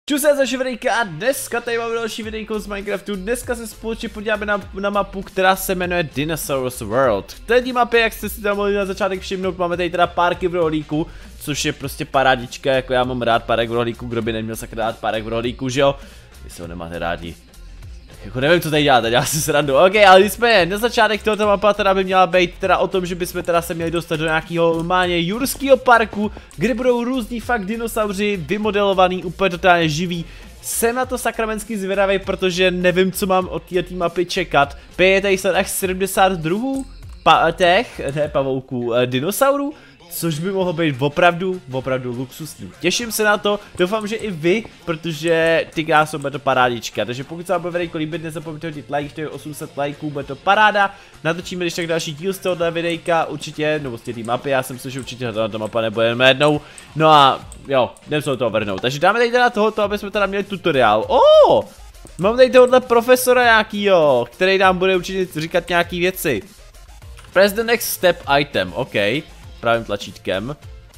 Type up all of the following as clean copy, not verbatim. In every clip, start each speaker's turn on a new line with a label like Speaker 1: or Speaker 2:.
Speaker 1: Čus, já zaši videjka a dneska tady máme další videjko z Minecraftu. Dneska se společně podíváme na mapu, která se jmenuje Dinosaurs World. V této mapě, jak jste si tam mohli na začátek všimnout, máme tady teda párky v rohlíku, což je prostě parádička, jako já mám rád párek v rohlíku, kdo by neměl sakra rád párek v rohlíku, že jo? Vy si ho nemáte rádi. Jako nevím, co tady děláte, dělá si srandu. Ok, ale nicméně, na začátek tohoto mapa teda by měla být teda o tom, že bychom teda se měli dostat do nějakého normálně jurského parku, kde budou různí fakt dinosauři vymodelovaný, úplně totálně živí. Jsem na to sakramentsky zvědavý, protože nevím, co mám od této mapy čekat. Je tady snad až 70 druhů pavouků dinosaurů, což by mohlo být opravdu luxusní. Těším se na to, doufám, že i vy, protože ty krásou bude to parádička. Takže pokud se vám bude videjko líbit, nezapomeňte hodit like, to je 800 lajků, bude to paráda. Natočíme když tak další díl z tohohle videjka, určitě, nebo z té mapy, já jsem si, že určitě ta mapa nebude jen jednou. No a jo, jdem se do toho vrhnout. Takže dáme tady teda tohoto, aby jsme teda měli tutoriál. Mám tady tohohle profesora nějakýho, který nám bude určitě říkat nějaký věci. Press the next step item, OK. Pravým tlačítkem.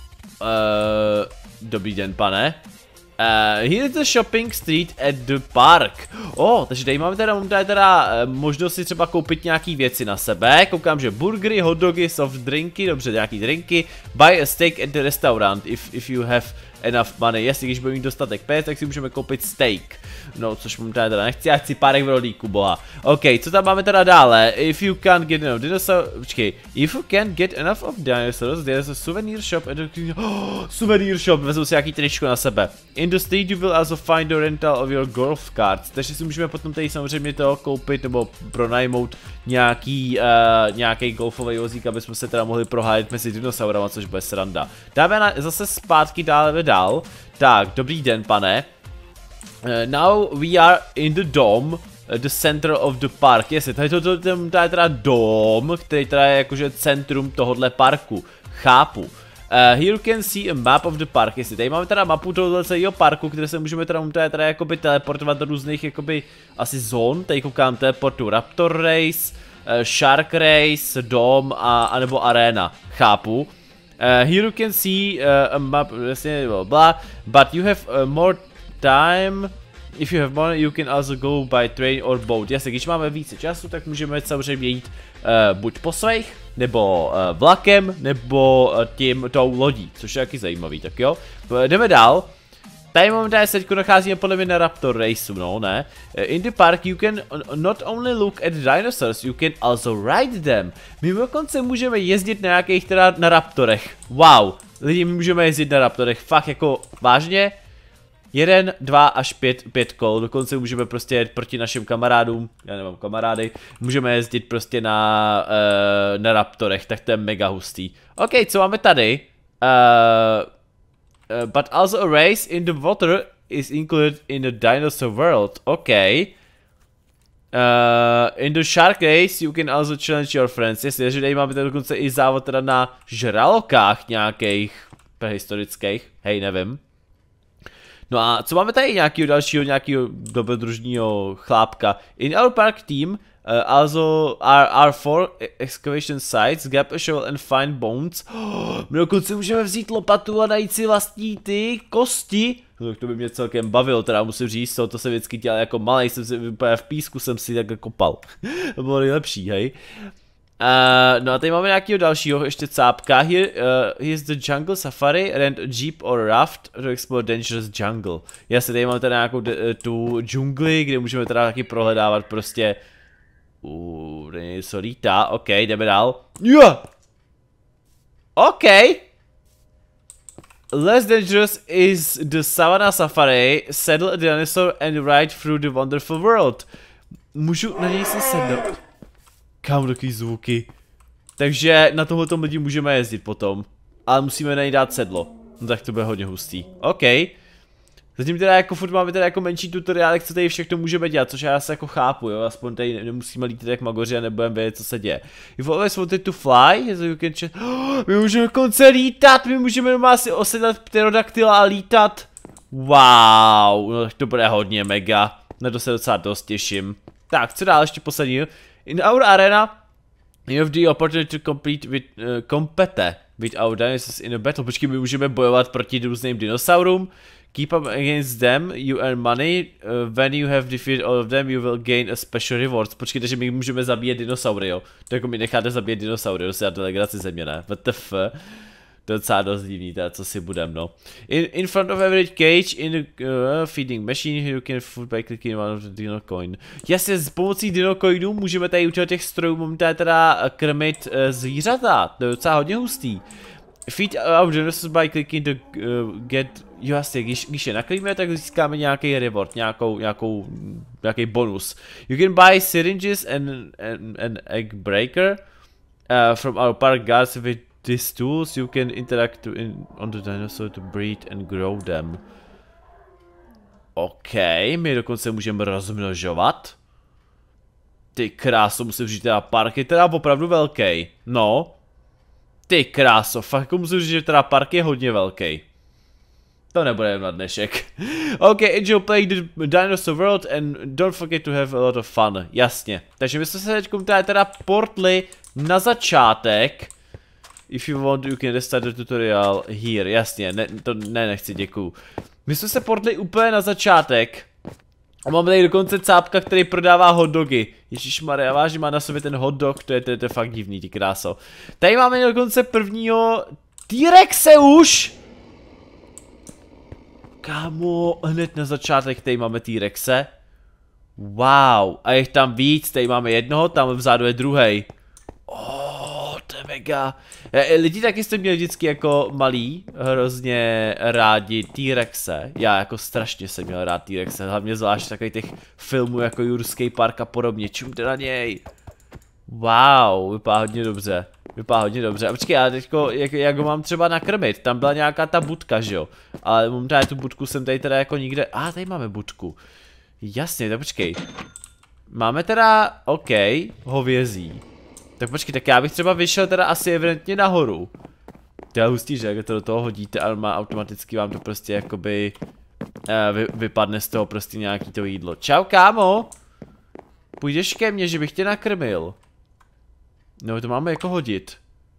Speaker 1: Dobrý den, pane. Here is the shopping street at the park. Takže tady máme teda možnost si třeba koupit nějaký věci na sebe. Koukám, že burgery, hotdogy, soft drinky, dobře, nějaký drinky. Buy a steak at the restaurant if you have enough money. Jestli když budeme mít dostatek peněz, tak si můžeme koupit steak. No, což momentálně teda nechci, já chci párek v rohlíku, boha. OK, co tam máme teda dále? If you can't get enough dinosaurs, počkej, if you can't get enough of dinosaurs, there's a souvenir shop at the... souvenir shop, vezmu si nějaký tričko na sebe. In the street you will also find the rental of your golf carts, takže si můžeme potom tady samozřejmě to koupit nebo pronajmout nějaký golfový vozík, aby jsme se teda mohli prohájet mezi dinosaurama, což bude sranda. Dáme zase zpátky dál. Tak, dobrý den, pane. Now we are in the dome, the center of the park. Jestli, tady je teda dom, který teda je jakože centrum tohohle parku. Chápu. Here you can see a map of the park. Jestli, tady máme teda mapu tohohle celého parku, kde se můžeme teda jakoby teleportovat do různých jakoby asi zón. Tady koukám teleportu Raptor Race, Shark Race, Dom a nebo Arena. Chápu. Here you can see a map, blah, but you have more time. If you have money, you can also go by train or boat. Jasně, když máme více času, tak můžeme samozřejmě jít buď po svých, nebo vlakem, nebo tou lodí, což je taky zajímavý, tak jo. Jdeme dál. Tady momentálně se teďko nacházíme podle mě na Raptor Raceu, no ne? In the park you can not only look at dinosaurs, you can also ride them. My dokonce můžeme jezdit na nějakých teda na raptorech. Wow, lidi, my můžeme jezdit na raptorech, fakt jako vážně. 1, 2 až 5 kol, dokonce můžeme prostě jet proti našim kamarádům, já nemám kamarády, můžeme jezdit prostě na raptorech, tak to je mega hustý. OK, co máme tady? But also a race in the water is included in the dinosaur world. OK. In the shark race you can also challenge your friends. Jestli, že tady máme dokonce i závod teda na žralokách nějakých prehistorických, hej, nevím. No a co máme tady nějakého dobrodružního chlápka? In our park team also are 4 excavation sites, grab a shovel and find bones. My dokonce můžeme vzít lopatu a najít si vlastní ty kosti. No, to by mě celkem bavilo, teda musím říct, to jsem vždycky dělal jako malej, jsem si úplně v písku jsem si takhle kopal. To bylo nejlepší, hej. No a tady máme nějakého dalšího ještě cápka. Here's the jungle safari, rent a jeep or raft to explore dangerous jungle. Jasně, tady máme teda nějakou tu džungli, kde můžeme teda taky prohledávat prostě. Tady něco lítá, ok, jdeme dál. Ok. Less dangerous is the savannah safari, saddle a dinosaur and ride through the wonderful world. Můžu na něj se sednout. Kam takový zvuky. Takže na tohoto lidi můžeme jezdit potom. Ale musíme na něj dát sedlo. No tak to bude hodně hustý. OK. Zatím teda jako furt máme teda jako menší tutoriálek, co tady všechno můžeme dělat, což já se jako chápu, jo. Aspoň tady nemusíme lítat jak magoři a nebudeme vědět, co se děje. If always wanted to fly, so you can my můžeme konce lítat, my můžeme doma asi osedat pterodaktyla a lítat. Wow, no tak to bude hodně mega. Na to se docela dost těším. Tak, co dál ještě poslední? In our arena, you have the opportunity to compete with our dinosaurs in a battle. Počkej, my můžeme bojovat proti různým dinosaurům. Keep up against them, you earn money. When you have defeated all of them, you will gain a special reward. Počkejte, že my můžeme zabíjet dinosaury, jo. To jako mi necháte zabíjet dinosaury, to se dá delegaci země, ne? WTF. To je docela dost divný, teda co si budem, no. In front of every cage in feeding machine, you can food by clicking one of the dino coin. Jasně, s pomocí dino coinů můžeme tady u těch strojů momentálně teda krmit zvířata. To je docela hodně hustý. Feed out dinosaurs by clicking the get. Jo, jasně, když je nakrmíme, tak získáme nějaký reward, nějaký bonus. You can buy syringes and an egg breaker from our park guards. With these tools you can interact on the dinosaur to breed and grow them. OK, my dokonce můžeme rozmnožovat. Ty kráso, musím říct, teda park je teda opravdu velký. No. Ty kráso, fakt jako musím říct, že teda park je hodně velký. To nebude jen na dnešek. OK, enjoy playing the Dinosaur World and don't forget to have a lot of fun. Jasně. Takže my jsme se teď teda portli na začátek. If you want, you can restart the tutorial here. Jasně, nechci, děkuju. My jsme se portli úplně na začátek. A máme tady dokonce cápka, který prodává hotdogy. Ježišmarja, vážně má na sobě ten hotdog, to je fakt divný, ty kráso. Tady máme dokonce prvního T-Rexe už! Kámo, hned na začátek tady máme T-Rexe. Wow, a je tam víc, tady máme jednoho, tam vzadu je druhej. To je mega. Lidi taky jste měli vždycky jako malí hrozně rádi T-Rexe. Já jako strašně jsem měl rád T-Rexe, hlavně zvlášť takových těch filmů jako Jurský park a podobně. Čumte na něj. Wow, vypadá hodně dobře. Vypadá hodně dobře. A počkej, ale teďko, jak ho mám třeba nakrmit? Tam byla nějaká ta budka, že jo? Ale momentálně tu budku jsem tady teda jako nikde. Tady máme budku. Jasně, tak počkej. Máme teda, OK, hovězí. Tak počkej, tak já bych třeba vyšel teda asi evidentně nahoru. To je hustý, že jak to do toho hodíte, ale má automaticky vám to prostě jakoby vypadne z toho prostě nějaký to jídlo. Čau, kámo! Půjdeš ke mně, že bych tě nakrmil. No, to máme jako hodit.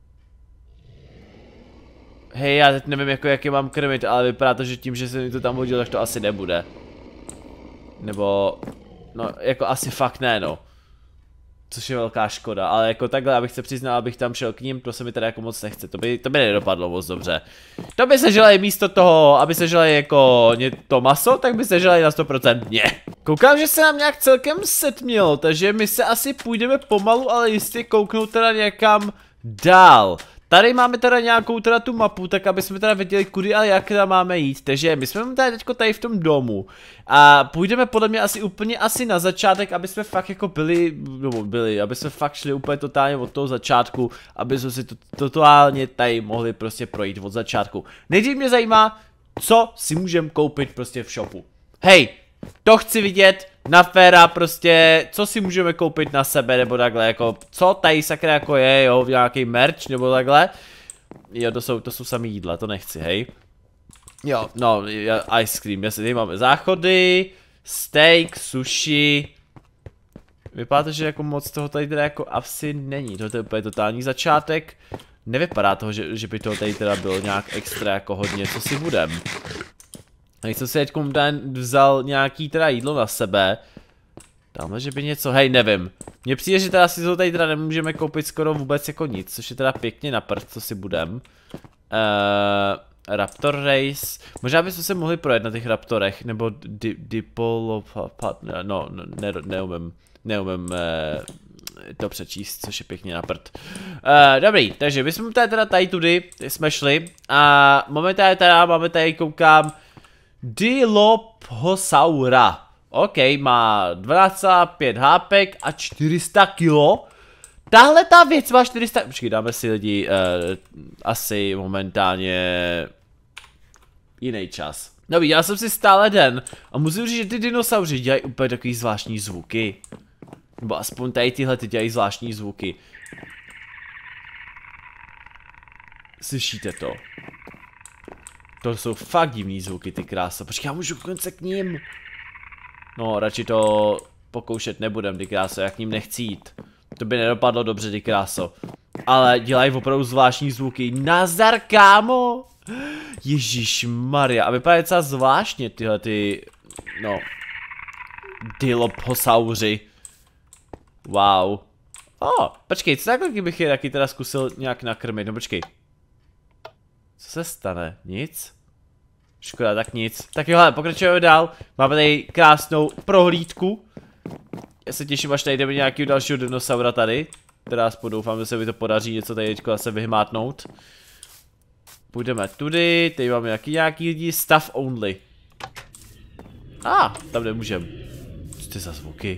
Speaker 1: Hej, já teď nevím jako jak je mám krmit, ale vypadá to, že tím, že jsem mi to tam hodil, tak to asi nebude. Nebo, no jako asi fakt ne, no. Což je velká škoda, ale jako takhle, abych se přiznal, abych tam šel k ním, to se mi teda jako moc nechce, to by nedopadlo moc dobře. To by se želej místo toho, aby se želej jako to maso, tak by se želej na 100% mě. Koukám, že se nám nějak celkem setmělo, takže my se asi půjdeme pomalu, ale jistě kouknout teda někam dál. Tady máme teda nějakou teda tu mapu, tak aby jsme teda věděli kudy a jak tam máme jít. Takže my jsme tady teďko tady v tom domu. A půjdeme podle mě úplně na začátek, aby jsme fakt jako aby jsme fakt šli úplně totálně od toho začátku, aby jsme si to totálně tady mohli prostě projít od začátku. Nejdřív mě zajímá, co si můžeme koupit prostě v shopu. Hej, to chci vidět na féra prostě, co si můžeme koupit na sebe nebo takhle, jako co tady sakra jako je, jo, nějaký merch nebo takhle. Jo, to jsou samý jídla, to nechci, hej. Jo, no, ice cream, jasně, tady máme záchody, steak, sushi. Vypadá to, že jako moc toho tady teda jako asi není, to je úplně totální začátek. Nevypadá toho, že by toho tady teda bylo nějak extra jako hodně, co si budem. Když jsem si teď vzal nějaký teda jídlo na sebe. Tamhle, že by něco, hej, nevím. Mně přijde, že teda si to tady teda nemůžeme koupit skoro vůbec jako nic, což je teda pěkně na prd, co si budem. Raptor Race. Možná bychom se mohli projet na těch raptorech, nebo Dipolopat, no, neumím to přečíst, což je pěkně na prd. Dobrý, takže my jsme teda tady tudy jsme šli a momentálně teda máme tady, koukám, Dilophosaura. OK, má 12,5 hápek a 400 kilo. Tahle ta věc má 400... Počkej, dáme si lidi asi momentálně jiný čas. No, viděl jsem si stále den a musím říct, že ty dinosauři dělají úplně takový zvláštní zvuky. Nebo aspoň tady tyhle ty dělají zvláštní zvuky. Slyšíte to? To jsou fakt divný zvuky, ty krása. Počkej, já můžu konce k ním. No, radši to pokoušet nebudem, ty kráso, já k ním nechci jít. To by nedopadlo dobře, ty kráso. Ale dělají opravdu zvláštní zvuky. Nazdar, kámo! Ježíš Maria, a vypadá docela zvláštně tyhle ty, no, Dilophosauri. Wow. Počkej, co takhle bych je taky teda zkusil nějak nakrmit, no počkej. Co se stane? Nic? Škoda, tak nic. Tak jo, hele, pokračujeme dál. Máme tady krásnou prohlídku. Já se těším, až tady jdeme nějakého dalšího dinosaura tady. Teda aspoň doufám, že se mi to podaří něco tady teďko zase vyhmátnout. Půjdeme tudy, tady máme nějaký lidi, stuff only. Tam nemůžem. Co ty za zvuky?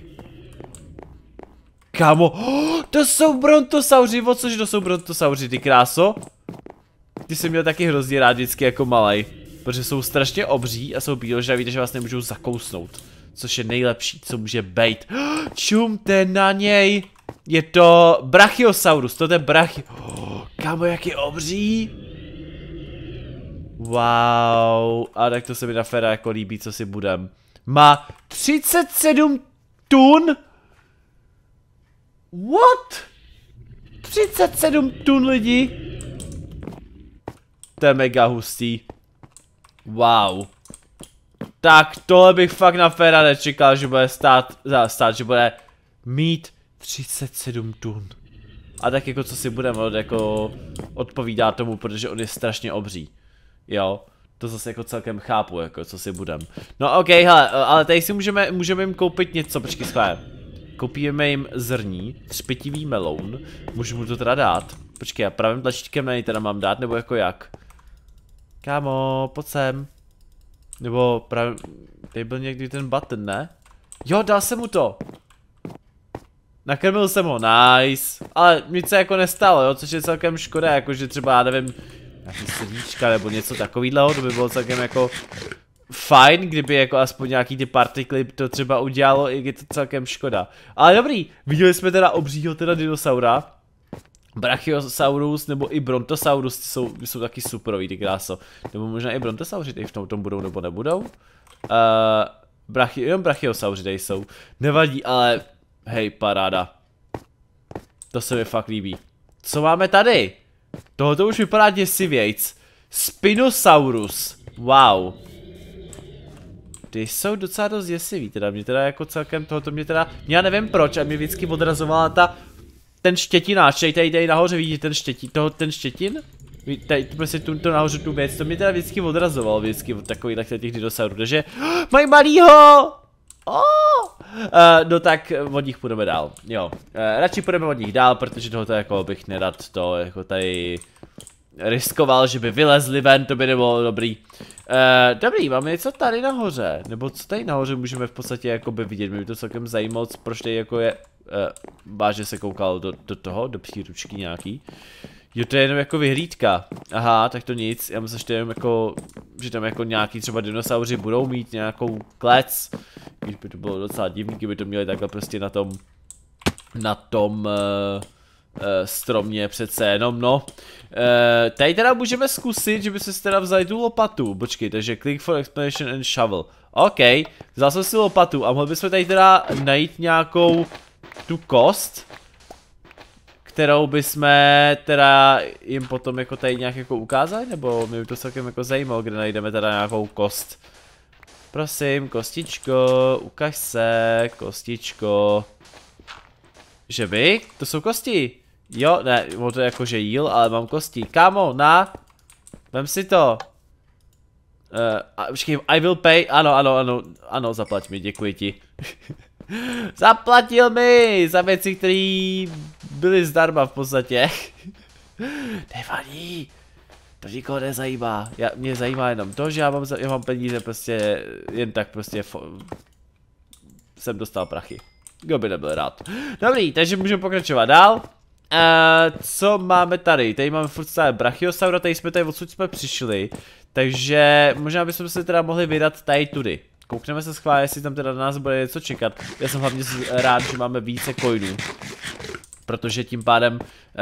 Speaker 1: Kámo, to jsou brontosauři, o což to jsou brontosauři, ty kráso? Ty jsem měl taky hrozně rád vždycky jako malej. Protože jsou strašně obří a jsou bíložraví, takže vás nemůžou zakousnout. Což je nejlepší, co může být. Čumte na něj. Je to Brachiosaurus, to je kámo, jak je obří. Wow, a tak to se mi na Fera jako líbí, co si budem. Má 37 tun? What? 37 tun lidi? To je mega hustý. Wow. Tak tohle bych fakt na Fera nečekal, že bude stát, že bude mít 37 tun. A tak jako co si budeme, jako odpovídá tomu, protože on je strašně obří. Jo, to zase jako celkem chápu, jako co si budem. No ok, hele, ale tady si můžeme jim koupit něco, počkej schválně. Koupíme jim zrní, třpitivý meloun, můžu mu to teda dát. Počkej, já pravým tlačítkem na něj teda mám dát, nebo jako jak? Kámo, pojď sem. Nebo právě, tady byl někdy ten button, ne? Jo, dal jsem mu to. Nakrmil jsem ho, nice. Ale nic se jako nestalo, jo, což je celkem škoda, jakože třeba, já nevím, nějaký srdíčka nebo něco takovýhleho, to by bylo celkem jako fajn, kdyby jako aspoň nějaký ty partikly to třeba udělalo, i je to celkem škoda. Ale dobrý, viděli jsme teda obřího teda dinosaura. Brachiosaurus nebo i Brontosaurus jsou taky superový, ty kráso. Nebo možná i Brontosauři tady v tom budou nebo nebudou. Jenom Brachiosauři tady jsou. Nevadí, ale hej, paráda. To se mi fakt líbí. Co máme tady? Tohoto už vypadá děsivějc. Spinosaurus. Wow. Ty jsou docela dost děsivý, teda mě teda jako celkem tohoto mě teda, já nevím proč, a mě vždycky odrazovala ten štětináč, tady nahoře vidíte ten štětin? Tady prostě tu nahoře tu věc, to mě teda vždycky odrazovalo, vždycky od takových těch dinosaurů, takže mají malýho! No tak od nich půjdeme dál, jo. Radši půjdeme od nich dál, protože tohoto jako bych nerad to jako tady riskoval, že by vylezli ven, to by nebylo dobrý. Dobrý, máme něco tady nahoře, nebo co tady nahoře můžeme v podstatě jakoby vidět, mě by to celkem zajímalo, proč tady jako je, vážně se koukal do příručky nějaký. Jo, to je jenom jako vyhlídka. Aha, tak to nic, já myslím, že to je jenom jako, že tam jako nějaký třeba dinosauři budou mít nějakou klec. Když by to bylo docela divný, kdyby to měli takhle prostě na tom stromě přece jenom, no. Tady teda můžeme zkusit, že by se teda vzali tu lopatu. Počkej, takže click for explanation and shovel. OK, vzal jsem si lopatu a mohli bychom tady teda najít nějakou tu kost, kterou bychom teda jim potom jako tady nějak jako ukázali, nebo mě by to celkem jako zajímalo, kde najdeme teda nějakou kost. Prosím, kostičko, ukaž se, kostičko. Že by? To jsou kosti. Jo, ne, to je jako že jíl, ale mám kosti. Kámo, vem si to. Počkej, I will pay, ano, zaplať mi, děkuji ti. Zaplatil mi za věci, které byly zdarma v podstatě. Nevadí, to nikoho nezajímá. Mě zajímá jenom to, že já mám peníze prostě, jen tak prostě jsem dostal prachy. Kdo by nebyl rád. Dobrý, takže můžeme pokračovat dál. Co máme tady? Tady máme furt stále Brachiosaura, tady odsud jsme přišli. Takže možná bychom se teda mohli vydat tady tudy. Koukneme se schválně, jestli tam teda na nás bude něco čekat. Já jsem hlavně rád, že máme více coinů. Protože tím pádem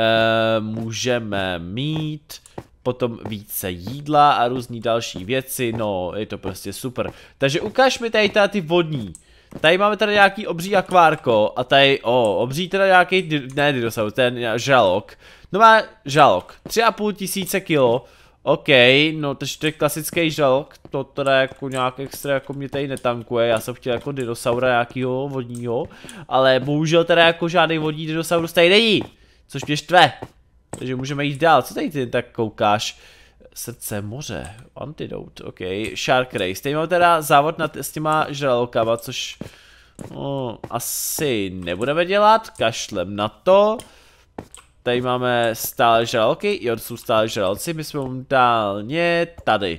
Speaker 1: můžeme mít potom více jídla a různý další věci. No, je to prostě super. Takže ukáž mi tady ty vodní. Tady máme teda nějaký obří akvárko a tady, obří teda nějaký, ne dinosaurus, ten žralok. No má žralok, 3,5 tisíce kilo, OK, no takže to je klasický žralok, to teda jako nějak extra jako mě tady netankuje, já jsem chtěl jako dinosaura nějakýho vodního, ale bohužel teda jako žádný vodní dinosaurus tady není, což mě štve. Takže můžeme jít dál, co tady ty tak koukáš? Srdce moře, antidote, OK, Shark Race, tady mám teda závod s těma žralokama, což asi nebudeme dělat, kašlem na to. Tady máme stále žraloky, jo, to jsou stále žraloci, my jsme momentálně tady.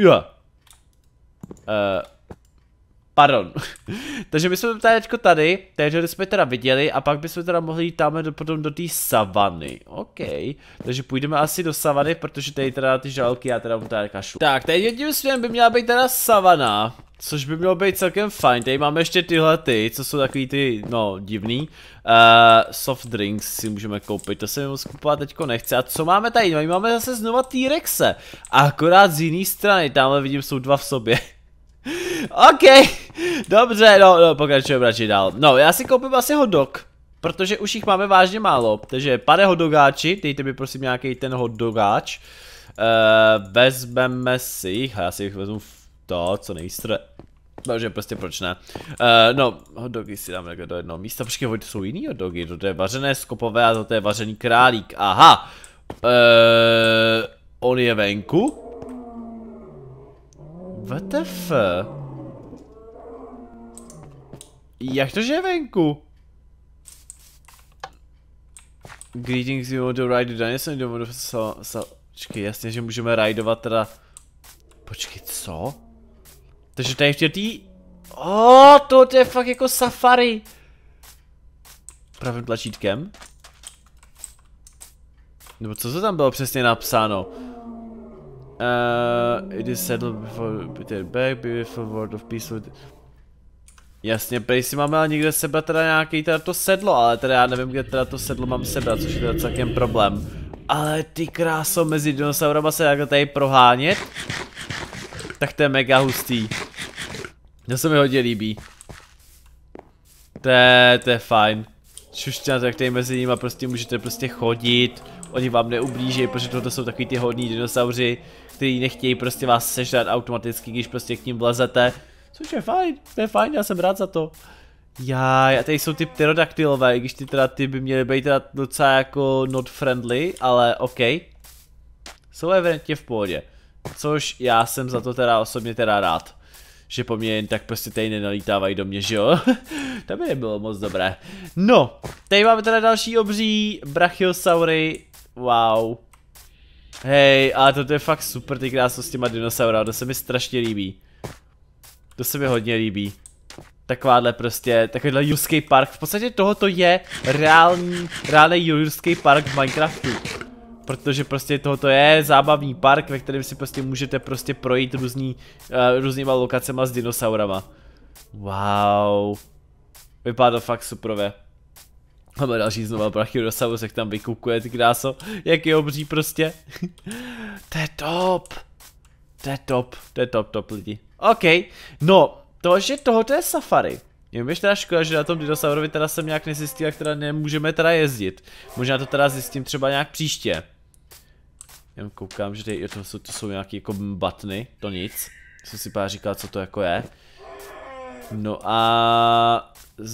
Speaker 1: Pardon. Takže my jsme tady, takže jsme teda viděli a pak bychom teda mohli jít tam potom do té savany. OK, takže půjdeme asi do savany, protože tady teda ty žraloky já teda mu tady kašlu. Tak, tady jedním směrem by měla být teda savana, což by mělo být celkem fajn. Tady máme ještě tyhle ty, co jsou takový ty, no, divný. Soft drinks si můžeme koupit, to se mi moc kupovat teďko nechce. A co máme tady? No, máme zase znova T-Rexe. Akorát z jiné strany, tamhle vidím, jsou dva v sobě. OK, dobře, no, pokračujeme radši dál. No, já si koupím asi hot dog, protože už jich máme vážně málo. Takže pane hot dogáči, dejte mi prosím nějaký ten hot dogáč. Vezmeme si jich, a já si jich vezmu to, co nejstre. Takže prostě proč ne. No, hot dogy si dáme do jednoho místa. Počkej, to jsou jiný hot dogy, to je vařené skopové a to je vařený králík, aha. On je venku? WTF? Jak to, že je venku? Greetings, you want to ride the dinosaur? You want to počkej, jasně, že můžeme rideovat teda. Počkej, co? Takže tady v tý... to je fakt jako safari. Pravým tlačítkem? Nebo co to tam bylo přesně napsáno? It is settled before the back, beautiful world of peace. Jasně, prej si máme ale někde sebrat teda nějaký teda to sedlo, ale teda já nevím, kde teda to sedlo mám sebrat, což je teda celkem problém. Ale ty kráso, mezi dinosaurama se takhle tady prohánět, tak to je mega hustý. To se mi hodně líbí. To je fajn. Šušťan, tak tady mezi nimi prostě můžete prostě chodit. Oni vám neublíží, protože tohle jsou takový ty hodní dinosauři, kteří nechtějí prostě vás sežrat automaticky, když prostě k ním vlezete. Což je fajn, to je fajn, já jsem rád za to. Jaj, a tady jsou ty pterodaktylové, i když ty by měly být teda docela jako not friendly, ale OK. Jsou evidentně v pohodě. Což já jsem za to teda osobně teda rád. Že po mně jen tak prostě tady nenalítávají do mě, že jo? To by nebylo moc dobré. No, tady máme teda další obří brachiosaury. Wow. Hej, ale to je fakt super, ty krásno s těma dinosaura, to se mi strašně líbí. To se mi hodně líbí. Takováhle prostě, takovýhle jurský park, v podstatě tohoto je reálný jurský park v Minecraftu. Protože prostě tohoto je zábavní park, ve kterém si prostě můžete prostě projít různýma lokacema s dinosaurama. Wow. Vypadá to fakt superové. Máme další znova brachiosaurus, jak tam vykukuje, ty kráso. Jak je obří prostě. To je top. To je top, to je top lidi. OK, no, že tohoto je safari. Mě je teda škoda, že na tom dinosaurovi teda jsem nějak nezjistil, jak teda nemůžeme teda jezdit. Možná to teda zjistím třeba nějak příště. Jen koukám, že tady, to jsou nějaký jako butny, to nic. Jsem si pár říkal, co to jako je. No a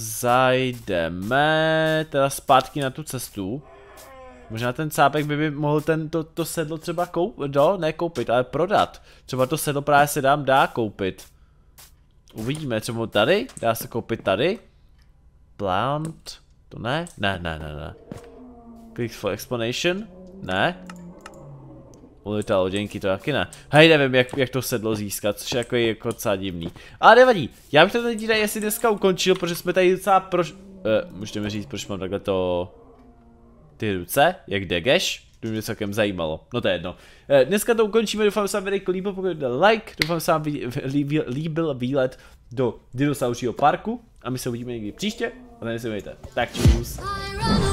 Speaker 1: zajdeme teda zpátky na tu cestu. Možná ten cápek by mohl to sedlo třeba koupit, ale prodat. Třeba to sedlo právě se dá koupit. Uvidíme, třeba tady, dá se koupit tady. Plant, to ne? Ne. Click for explanation, ne. Ulita loděnky, to taky ne. Hej, nevím, jak to sedlo získat, což je jako docela divný. Ale nevadí, já bych to tady asi dneska ukončil, protože jsme tady docela můžete mi říct, proč mám takhle ty ruce, jak degeš? To mě celkem zajímalo, no to je jedno. Dneska to ukončíme, doufám, že se vám video líbilo, pokud dal like, doufám, že se vám líbil výlet do dinosauřího parku a my se uvidíme někdy příště a tady se mějte. Tak čus.